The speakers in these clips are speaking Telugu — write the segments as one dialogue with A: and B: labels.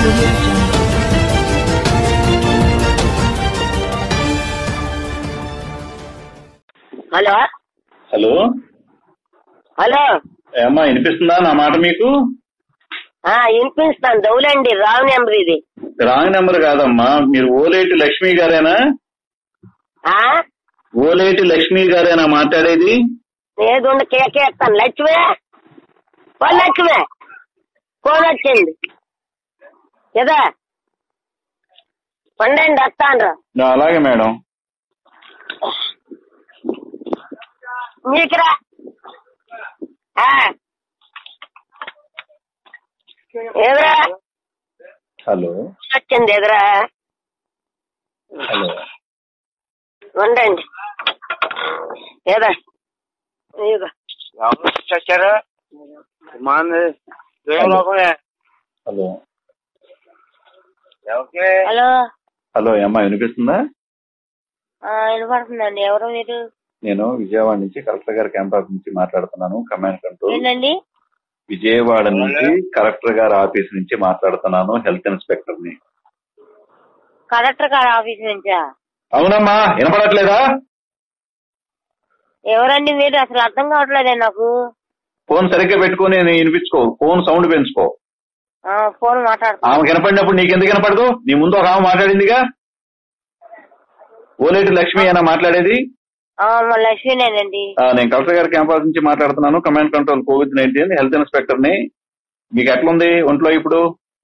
A: audio jungle.
B: Hello
C: hello
B: hello
C: ఏమ్మా వినిపిస్తుందా నా మాట మీకు?
B: వినిపిస్తాను. దౌలండి, రావు నెంబర్ ఇది.
C: రాంగ్ నెంబర్ కాదమ్మా, మీరు ఓలేటి లక్ష్మి గారేనా? ఓలేటి లక్ష్మి గారేనా మాట్లాడేది?
B: ఏదుండి కేకేస్తాను. లక్ష్మే లక్ష్మే ఫోన్ వచ్చింది కదా, పండండి వస్తాను.
C: అలాగే మేడం.
B: మీకురా ఎదురా
C: హలో
B: వచ్చింది, ఎదురా
C: హలో
B: ఉండండి. ఏదా
D: చచ్చారా?
C: హలో
B: హలో
C: హలో ఏమ్మా వినిపిస్తుందా?
B: వినపడుతుందండి. ఎవరు మీరు?
C: నేను విజయవాడ నుంచి కలెక్టర్ గారి క్యాంపస్ నుంచి మాట్లాడుతున్నాను. Command control.
B: ఏంటండి?
C: విజయవాడ నుంచి కలెక్టర్ గారి ఆఫీస్ నుంచి మాట్లాడుతున్నాను. హెల్త్ ఇన్స్పెక్టర్ ని.
B: కలెక్టర్ గారి ఆఫీస్ నుంచా?
C: అవునమ్మా, వినపడట్లేదా?
B: ఎవరండి మీరు? అసలు అర్థం కావట్లేదే నాకు.
C: ఫోన్ సరిగ్గా పెట్టుకుని వినిపించుకో, ఫోన్ సౌండ్ పెంచుకో.
B: ఫోన్ మాట్లాడుతున్నా.
C: ఆమె వినపడినప్పుడు నీకెందుకు వినపడదు? నీ ముందు ఒక ఆమె మాట్లాడిందిగా. ఓలేటి లక్ష్మి అయినా మాట్లాడేది?
B: లక్ష్మీనేనండి.
C: నేను కలెక్టర్ గారి క్యాంపస్ నుంచి మాట్లాడుతున్నాను. Command control COVID-19 health inspector ని. మీకు ఎట్లుంది ఒంట్లో ఇప్పుడు?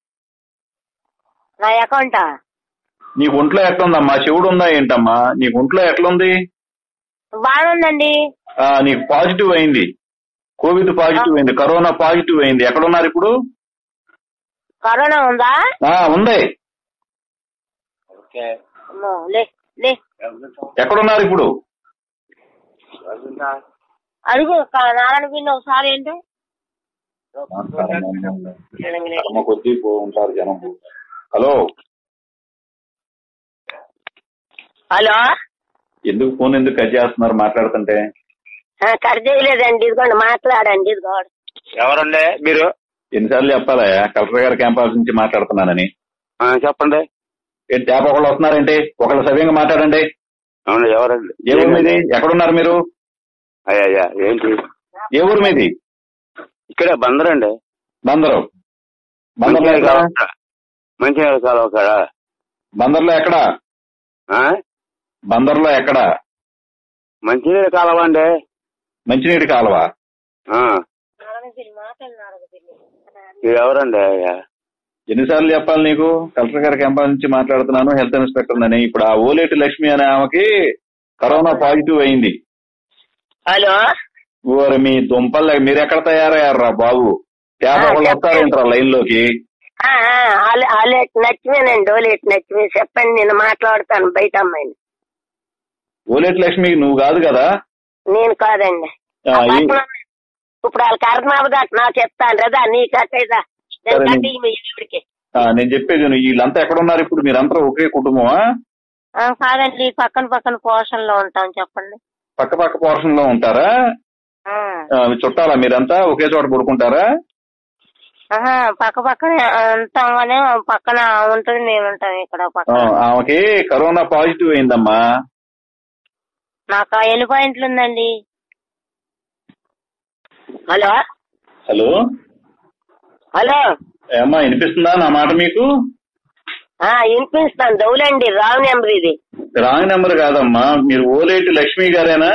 B: నా అకౌంటా?
C: నీకు ఒంట్లో ఎట్లుందమ్మా? శివుడు ఉందా ఏంటమ్మా? నీకు ఒంట్లో ఎట్లుంది?
B: బాగుందండి.
C: నీకు పాజిటివ్ అయింది, కోవిడ్ పాజిటివ్ అయింది, కరోనా పాజిటివ్ అయింది. ఎక్కడున్నారు ఇప్పుడు?
B: కరోనా ఉందా?
C: ఉంది. ఎక్కడున్నారు ఇప్పుడు?
B: అడుగు నారాయణ పిల్ల ఒకసారి. ఏంటి
C: కొద్దీ ఉంటారు జనం. హలో
B: హలో
C: ఎందుకు ఫోన్ ఎందుకు కట్ చేస్తున్నారు మాట్లాడుతుంటే?
B: కట్ చేయలేదండి, ఇదిగోండి మాట్లాడండి. ఇదిగోండి.
D: ఎవరండి మీరు?
C: ఎన్నిసార్లు చెప్పాలా కలెక్టర్ గారి క్యాంపస్ నుంచి మాట్లాడుతున్నానని?
D: చెప్పండి.
C: ఏంటి ట్యాప్ ఒకళ్ళు వస్తున్నారేంటి? ఒకళ్ళు సవ్యంగా మాట్లాడండి.
D: అవును, ఎవరండి?
C: ఏ ఊరు మీది? ఎక్కడున్నారు మీరు?
D: అయ్యా ఏంటి?
C: ఏ ఊరు మీది?
D: ఇక్కడే బందర్ అండి.
C: బందరు.
D: మంచినీళ్ళ కాలువ కాడ.
C: బందర్లో ఎక్కడ? బందర్లో ఎక్కడ?
D: మంచినీళ్ళ కాలువ అండి.
C: మంచినీటి కాలువ.
D: ఎవరండి అయ్యా?
C: ఎన్నిసార్లు చెప్పాలి నీకు? కలెక్టర్ గారి క్యాంపస్ నుంచి మాట్లాడుతున్నాను, హెల్త్ ఇన్స్పెక్టర్ అని. ఇప్పుడు ఆ ఓలేటి లక్ష్మి అనే ఆమెకి కరోనా పాజిటివ్ అయింది.
B: హలో
C: ఓరి మీ దుంపల్, మీరు ఎక్కడ తయారయ్యారా బాబు? వాళ్ళు వస్తారేంట్రా లైన్ లోకి?
B: లక్ష్మీనండి, ఓలేటి లక్ష్మి. చెప్పండి, నేను మాట్లాడతాను. బయట అమ్మాయిని.
C: ఓలేటి లక్ష్మి నువ్వు కాదు కదా?
B: నేను కాదండి. ఇప్పుడు వాళ్ళ కర్ణాబు దాకా నాకు చెప్తాను కదా, నీ కట్టేదా?
C: నేను చెప్పేది వీళ్ళంతా ఎక్కడ ఉన్నారు ఇప్పుడు? మీరంతా ఒకే కుటుంబమా?
B: కాదండి, పక్కన పోర్షన్ లో ఉంటాం. చెప్పండి.
C: పక్క పోర్షన్ లో ఉంటారా? చుట్టాలా మీరంతా? ఒకే చోట పడుకుంటారా?
B: పక్కనే ఉంటాం కానీ పక్కన ఉంటుంది, మేము ఉంటాం ఇక్కడ పక్కన.
C: ఆమెకి కరోనా పాజిటివ్ అయిందమ్మా.
B: నాకు ఎన్ని పాయింట్లు ఉందండి. హలో
C: హలో
B: హలో
C: ఏమ్మా వినిపిస్తుందా నా మాట మీకు?
B: వినిపిస్తాను. దౌలండి, రావు నెంబర్ ఇది.
C: రాంగ్ నెంబర్ కాదమ్మా, మీరు ఓలేటి లక్ష్మి గారేనా?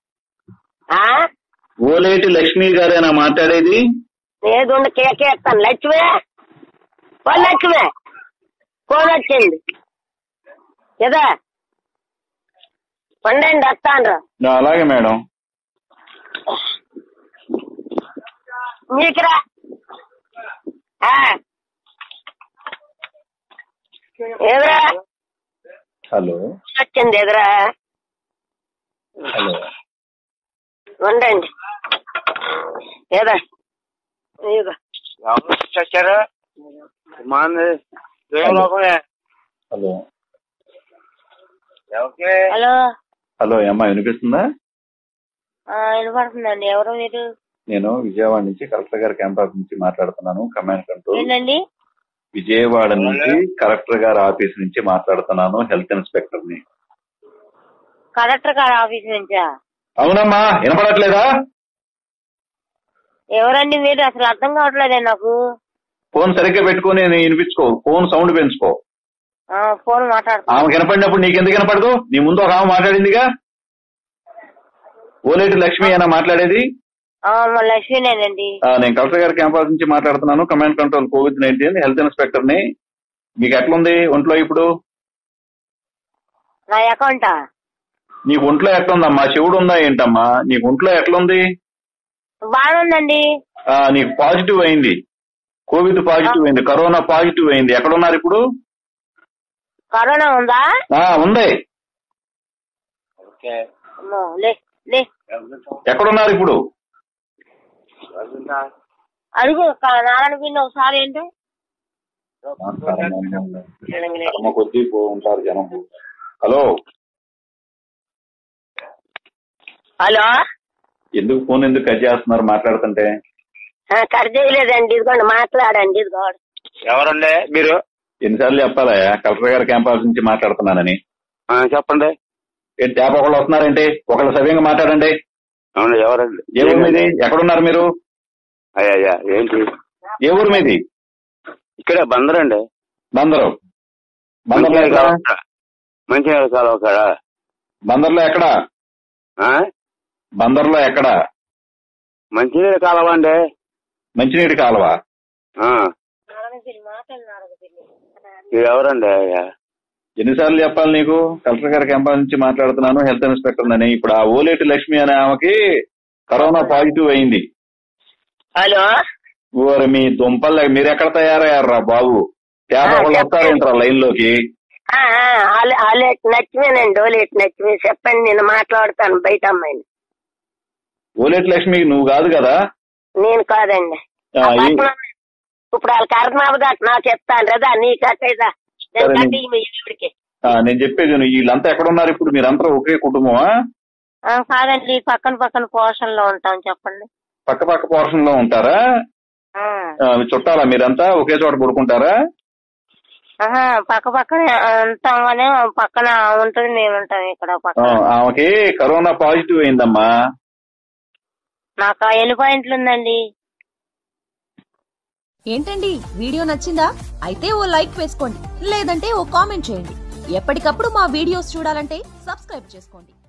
C: ఓలేటి లక్ష్మి గారేనా మాట్లాడేది?
B: ఏదుండి కేకేస్తాను. లక్ష్మే లక్ష్మే ఫోన్ వచ్చింది కదా, పండండి వస్తాను.
C: అలాగే మేడం.
B: మీకురా ఎదురా
C: హలో
B: వచ్చింది, ఎదురా
C: హలో
B: ఉండండి. ఏదా
D: చచ్చారా?
C: హలో
B: హలో
C: హలో ఏమ్మా వినిపిస్తుందా?
B: వినపడుతుందండి. ఎవరు మీరు?
C: నేను విజయవాడ నుంచి కలెక్టర్ గారి క్యాంపస్ నుంచి మాట్లాడుతున్నాను. Command control.
B: ఏంటండి?
C: విజయవాడ నుంచి కలెక్టర్ గారి ఆఫీస్ నుంచి మాట్లాడుతున్నాను, హెల్త్ ఇన్స్పెక్టర్ ని.
B: కలెక్టర్ గారి ఆఫీస్ నుంచా?
C: అవునమ్మా, వినపడట్లేదా?
B: ఎవరండి మీరు? అసలు అర్థం కావట్లేదే నాకు.
C: ఫోన్ సరిగ్గా పెట్టుకుని వినిపించుకో, ఫోన్ సౌండ్ పెంచుకో.
B: ఫోన్ మాట్లాడుతా.
C: ఆమె వినపడినప్పుడు నీకెందుకు వినపడదు? నీ ముందు ఒక ఆమె మాట్లాడిందిగా, ఓలేటి లక్ష్మి అయినా మాట్లాడేది.
B: లక్ష్మీనేనండి.
C: నేను కలెక్టర్ గారి క్యాంపస్ నుంచి మాట్లాడుతున్నాను, command control COVID-19 health inspector ని. మీకు ఎట్లుంది ఒంట్లో ఇప్పుడు?
B: నా అకౌంటా?
C: నీకు ఒంట్లో ఎట్లుందమ్మా? శివుడు ఉందా ఏంటమ్మా? నీకు ఒంట్లో ఎట్లుంది?
B: బాగుందండి.
C: నీకు పాజిటివ్ అయింది, కోవిడ్ పాజిటివ్ అయింది, కరోనా పాజిటివ్ అయింది. ఎక్కడున్నారు ఇప్పుడు?
B: కరోనా ఉందా?
C: ఉంది. ఎక్కడున్నారు ఇప్పుడు?
B: అడుగు నారాయణ పిల్ల ఒకసారి. ఏంటి
C: కొద్ది ఉంటారు జనం. హలో
B: హలో,
C: ఎందుకు ఫోన్ ఎందుకు కట్ చేస్తున్నారు మాట్లాడుతుంటే?
B: కట్ చేయలేదండి, ఇదిగోండి మాట్లాడండి. ఇదిగోండి.
D: ఎవరండి మీరు?
C: ఎన్నిసార్లు చెప్పాలా కలెక్టర్ గారి క్యాంపస్ నుంచి మాట్లాడుతున్నానని?
D: చెప్పండి.
C: ఏంటి ట్యాప్ ఒకళ్ళు వస్తున్నారేంటి? ఒకళ్ళు సవ్యంగా మాట్లాడండి.
D: అవును, ఎవరండి?
C: ఏ ఊరు మీది? ఎక్కడున్నారు మీరు?
D: అయ్యా ఏంటి? ఏ
C: ఊరు మీది?
D: ఇక్కడే బందరండి.
C: బందరు?
D: మంచినీళ్ళ కాలువ కాడ.
C: బందర్లో ఎక్కడ? బందర్లో ఎక్కడ?
D: మంచినీళ్ళ కాలువ అండి.
C: మంచినీటి కాలువ?
D: ఎవరండి అయ్యా?
C: ఎన్నిసార్లు చెప్పాలి నీకు? కలెక్టర్ గారి క్యాంపస్ నుంచి మాట్లాడుతున్నాను, హెల్త్ ఇన్స్పెక్టర్ అని. ఇప్పుడు ఆ ఓలేటి లక్ష్మి అనే ఆమెకి కరోనా పాజిటివ్ అయింది.
B: హలో,
C: ఓరి మీ దుంపల్, మీరు ఎక్కడ తయారయ్యారా బాబు? వాళ్ళు వస్తారేంట్రా లైన్ లోకి?
B: నచ్చిమేనండి, ఓలేటి లక్ష్మి. చెప్పండి, నేను మాట్లాడతాను బయట అమ్మాయిని.
C: ఓలేటి లక్ష్మి నువ్వు కాదు కదా?
B: నేను కాదండి. ఇప్పుడు వాళ్ళ కర్ణాబు దాకా నాకు చెప్తాను కదా, నీ కట్టేదా?
C: నేను చెప్పేది వీళ్ళంతా ఎక్కడ ఉన్నారు ఇప్పుడు? మీరంతా ఒకే కుటుంబమా?
B: కాదండి, పక్కన పోర్షన్ లో ఉంటాం. చెప్పండి.
C: పక్క పోర్షన్ లో ఉంటారా? చుట్టాలా మీరంతా? ఒకే చోట పడుకుంటారా?
B: పక్కనే ఉంటాం కానీ పక్కన ఉంటుంది, మేము ఉంటాం ఇక్కడ పక్కన.
C: ఆమెకి కరోనా పాజిటివ్ అయిందమ్మా.
B: నాకు ఎన్ని పాయింట్లు ఉందండి.
A: ఏంటండి, వీడియో నచ్చిందా? అయితే ఓ లైక్ వేసుకోండి, లేదంటే ఓ కామెంట్ చేయండి. ఎప్పటికప్పుడు మా వీడియోస్ చూడాలంటే సబ్స్క్రైబ్ చేసుకోండి.